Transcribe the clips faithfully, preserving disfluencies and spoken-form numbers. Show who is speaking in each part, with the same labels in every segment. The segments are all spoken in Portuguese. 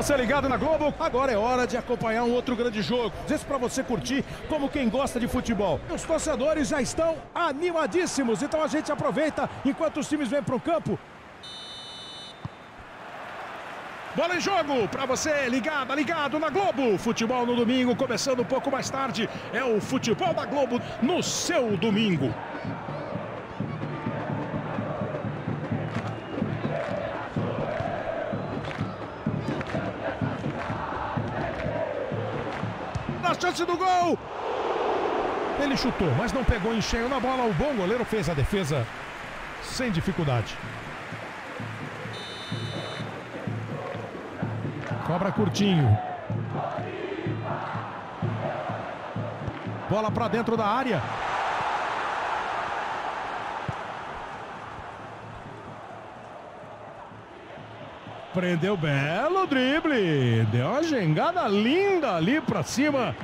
Speaker 1: você ligado na Globo. Agora é hora de acompanhar um outro grande jogo. Esse para você curtir como quem gosta de futebol. Os torcedores já estão animadíssimos, então a gente aproveita enquanto os times vêm para o campo. Bola em jogo para você ligado, ligado na Globo. Futebol no domingo, começando um pouco mais tarde. É o Futebol da Globo no seu domingo. Na chance do gol. Ele chutou, mas não pegou em cheio na bola. O bom goleiro fez a defesa sem dificuldade. Cobra curtinho. Bola para dentro da área. Prendeu, belo drible. Deu uma jangada linda ali para cima.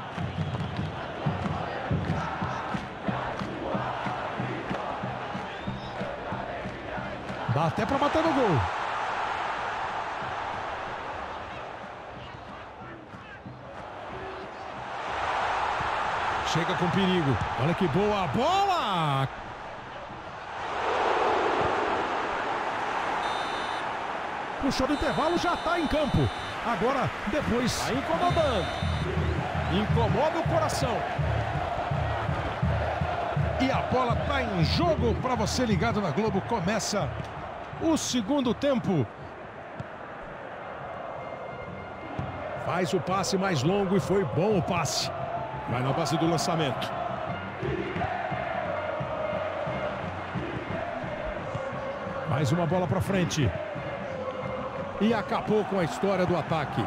Speaker 1: Dá até para bater no gol. Chega com perigo. Olha que boa bola! Puxou do intervalo, já está em campo. Agora, depois... Está incomodando. Incomoda o coração. E a bola está em jogo para você ligado na Globo. Começa o segundo tempo. Faz o passe mais longo e foi bom o passe. Vai na base do lançamento. Mais uma bola para frente. E acabou com a história do ataque.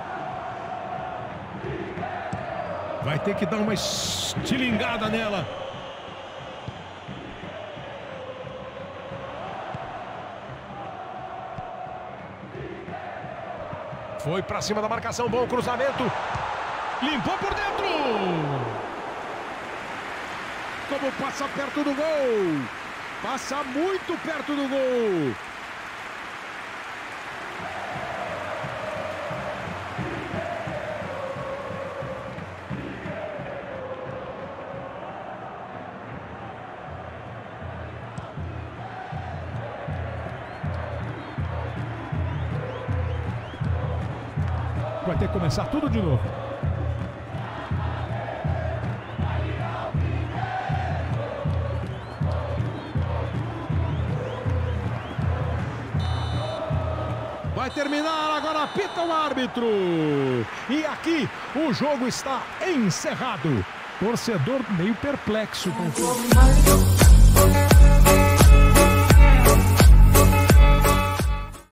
Speaker 1: Vai ter que dar uma estilingada nela. Foi para cima da marcação, bom cruzamento. Limpou por dentro. Como passa perto do gol. Passa muito perto do gol. Vai ter que começar tudo de novo. Vai terminar, agora apita o árbitro. E aqui o jogo está encerrado. Torcedor meio perplexo com o